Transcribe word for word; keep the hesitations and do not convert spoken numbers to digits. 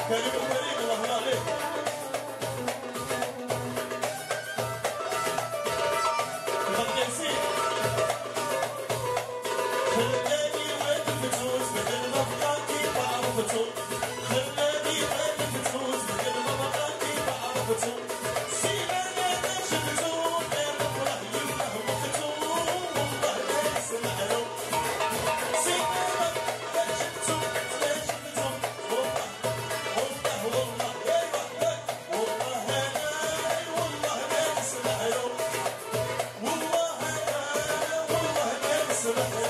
كريم كريم الله عليك. خلاني وين بتفوز بدل ما بقاكي بعرف تفوز. خلاني وين بتفوز بدل ما بقاكي بعرف تفوز. سيما انا شفتوه غير بفرح يمه وقتوه والله لا يسمع له. سيما انا شفتوه لا شفتوه والله والله والله ايوه والله انا والله لا يسمع له. والله انا والله لا يسمع له.